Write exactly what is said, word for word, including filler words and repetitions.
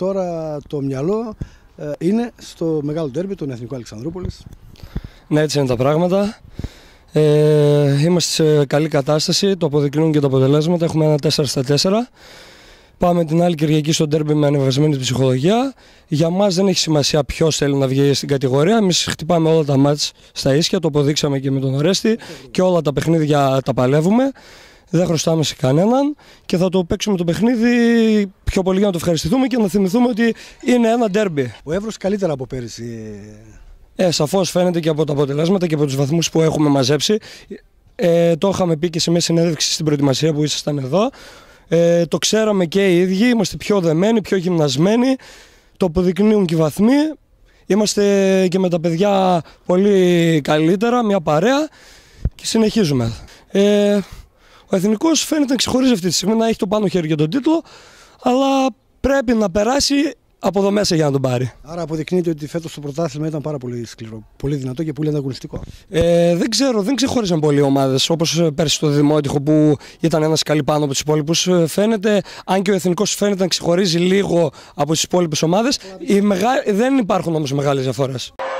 τώρα το μυαλό ε, είναι στο μεγάλο ντέρμπι, τον Εθνικό Αλεξανδρούπολης. Ναι, έτσι είναι τα πράγματα. Ε, είμαστε σε καλή κατάσταση, το αποδεικνύουν και τα αποτελέσματα. Έχουμε ένα τέσσερα στα τέσσερα. Πάμε την άλλη Κυριακή στο ντέρμπι με ανεβασμένη ψυχολογία. Για μας δεν έχει σημασία ποιος θέλει να βγει στην κατηγορία. Εμείς χτυπάμε όλα τα μάτς στα ίσια, το αποδείξαμε και με τον Ορέστη και όλα τα παιχνίδια τα παλεύουμε. Δεν χρωστάμε σε κανέναν και θα το παίξουμε το παιχνίδι πιο πολύ για να το ευχαριστηθούμε και να θυμηθούμε ότι είναι ένα ντέρμπι. Ο Εύρος καλύτερα από πέρυσι. Ε, σαφώς φαίνεται και από τα αποτελέσματα και από τους βαθμούς που έχουμε μαζέψει. Ε, το είχαμε πει και σε μια συνέντευξη στην προετοιμασία που ήσασταν εδώ. Ε, το ξέραμε και οι ίδιοι, είμαστε πιο δεμένοι, πιο γυμνασμένοι. Το αποδεικνύουν και οι βαθμοί. Είμαστε και με τα παιδιά πολύ καλύτερα, μια παρέα και συνεχίζουμε. Ε, ο Εθνικός φαίνεται να ξεχωρίζει αυτή τη στιγμή, να έχει το πάνω χέρι για τον τίτλο, αλλά πρέπει να περάσει από εδώ μέσα για να τον πάρει. Άρα αποδεικνύεται ότι φέτος το πρωτάθλημα ήταν πάρα πολύ σκληρό, πολύ δυνατό και πολύ ανταγωνιστικό. Ε, δεν ξέρω, δεν ξεχώριζαν πολλοί ομάδες, όπως πέρσι το Δημότυχο που ήταν ένα σκαλί πάνω από τους υπόλοιπους. Φαίνεται, αν και ο Εθνικός φαίνεται να ξεχωρίζει λίγο από τις υπόλοιπες ομάδες, οι μεγα... δεν υπάρχουν όμως μεγάλες διαφορές.